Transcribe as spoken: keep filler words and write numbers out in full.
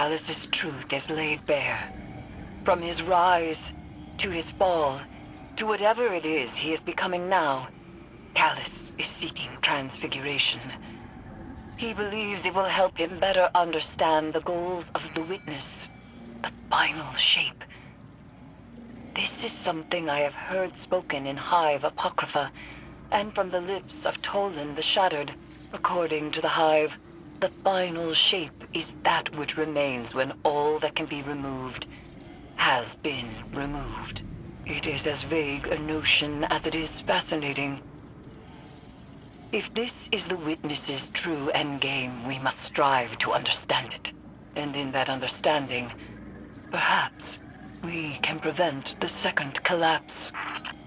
Callus' truth is laid bare. From his rise, to his fall, to whatever it is he is becoming now, Callus is seeking transfiguration. He believes it will help him better understand the goals of the Witness, the final shape. This is something I have heard spoken in Hive Apocrypha, and from the lips of Toland the Shattered. According to the Hive, the final shape is that which remains when all that can be removed has been removed. It is as vague a notion as it is fascinating. If this is the Witness's true endgame, we must strive to understand it. And in that understanding, perhaps we can prevent the second collapse.